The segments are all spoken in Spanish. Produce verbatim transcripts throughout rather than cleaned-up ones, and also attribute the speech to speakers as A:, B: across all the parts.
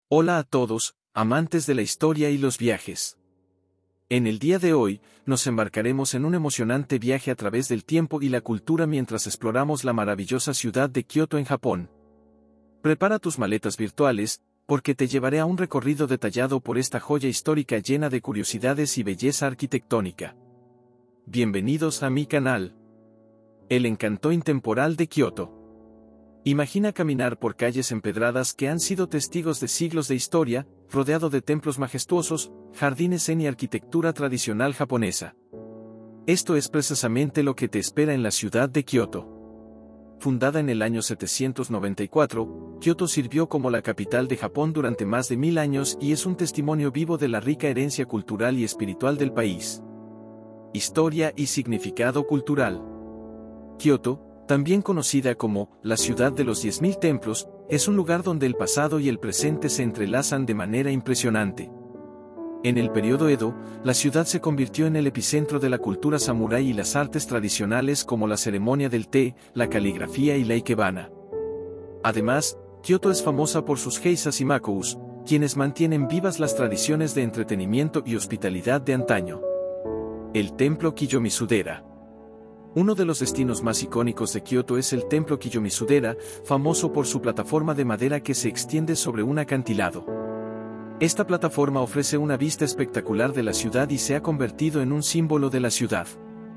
A: Hola a todos, amantes de la historia y los viajes. En el día de hoy, nos embarcaremos en un emocionante viaje a través del tiempo y la cultura mientras exploramos la maravillosa ciudad de Kioto en Japón. Prepara tus maletas virtuales, porque te llevaré a un recorrido detallado por esta joya histórica llena de curiosidades y belleza arquitectónica. Bienvenidos a mi canal. El encanto intemporal de Kioto. Imagina caminar por calles empedradas que han sido testigos de siglos de historia, rodeado de templos majestuosos, jardines zen y arquitectura tradicional japonesa. Esto es precisamente lo que te espera en la ciudad de Kioto. Fundada en el año setecientos noventa y cuatro, Kioto sirvió como la capital de Japón durante más de mil años y es un testimonio vivo de la rica herencia cultural y espiritual del país. Historia y significado cultural. Kioto, también conocida como la ciudad de los diez mil templos, es un lugar donde el pasado y el presente se entrelazan de manera impresionante. En el periodo Edo, la ciudad se convirtió en el epicentro de la cultura samurái y las artes tradicionales como la ceremonia del té, la caligrafía y la ikebana. Además, Kioto es famosa por sus geishas y makous, quienes mantienen vivas las tradiciones de entretenimiento y hospitalidad de antaño. El templo Kiyomizu-dera. Uno de los destinos más icónicos de Kioto es el templo Kiyomizu-dera, famoso por su plataforma de madera que se extiende sobre un acantilado. Esta plataforma ofrece una vista espectacular de la ciudad y se ha convertido en un símbolo de la ciudad.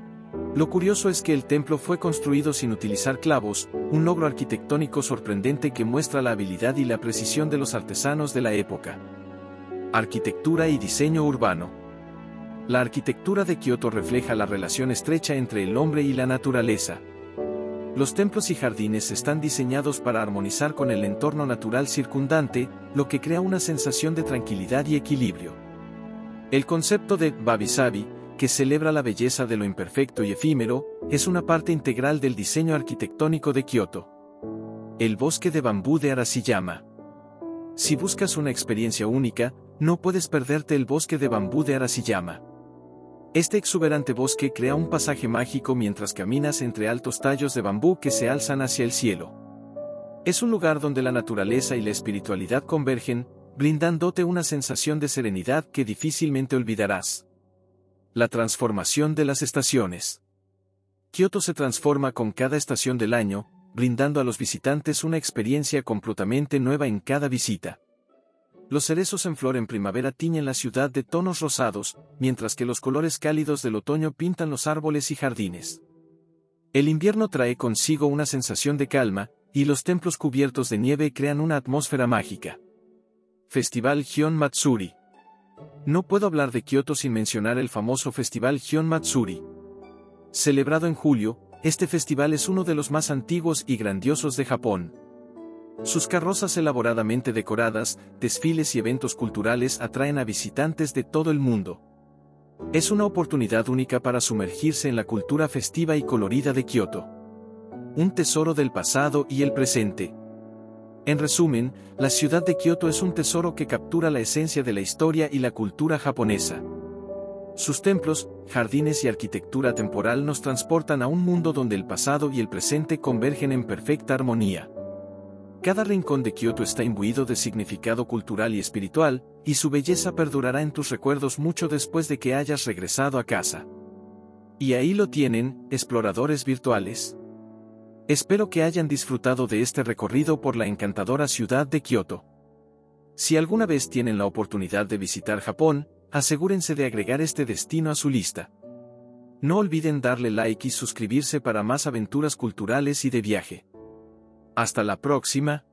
A: Lo curioso es que el templo fue construido sin utilizar clavos, un logro arquitectónico sorprendente que muestra la habilidad y la precisión de los artesanos de la época. Arquitectura y diseño urbano. La arquitectura de Kioto refleja la relación estrecha entre el hombre y la naturaleza. Los templos y jardines están diseñados para armonizar con el entorno natural circundante, lo que crea una sensación de tranquilidad y equilibrio. El concepto de wabi-sabi, que celebra la belleza de lo imperfecto y efímero, es una parte integral del diseño arquitectónico de Kioto. El bosque de bambú de Arashiyama. Si buscas una experiencia única, no puedes perderte el bosque de bambú de Arashiyama. Este exuberante bosque crea un pasaje mágico mientras caminas entre altos tallos de bambú que se alzan hacia el cielo. Es un lugar donde la naturaleza y la espiritualidad convergen, brindándote una sensación de serenidad que difícilmente olvidarás. La transformación de las estaciones. Kioto se transforma con cada estación del año, brindando a los visitantes una experiencia completamente nueva en cada visita. Los cerezos en flor en primavera tiñen la ciudad de tonos rosados, mientras que los colores cálidos del otoño pintan los árboles y jardines. El invierno trae consigo una sensación de calma, y los templos cubiertos de nieve crean una atmósfera mágica. Festival Gion Matsuri. No puedo hablar de Kioto sin mencionar el famoso Festival Gion Matsuri. Celebrado en julio, este festival es uno de los más antiguos y grandiosos de Japón. Sus carrozas elaboradamente decoradas, desfiles y eventos culturales atraen a visitantes de todo el mundo. Es una oportunidad única para sumergirse en la cultura festiva y colorida de Kioto. Un tesoro del pasado y el presente. En resumen, la ciudad de Kioto es un tesoro que captura la esencia de la historia y la cultura japonesa. Sus templos, jardines y arquitectura temporal nos transportan a un mundo donde el pasado y el presente convergen en perfecta armonía. Cada rincón de Kioto está imbuido de significado cultural y espiritual, y su belleza perdurará en tus recuerdos mucho después de que hayas regresado a casa. Y ahí lo tienen, exploradores virtuales. Espero que hayan disfrutado de este recorrido por la encantadora ciudad de Kioto. Si alguna vez tienen la oportunidad de visitar Japón, asegúrense de agregar este destino a su lista. No olviden darle like y suscribirse para más aventuras culturales y de viaje. Hasta la próxima.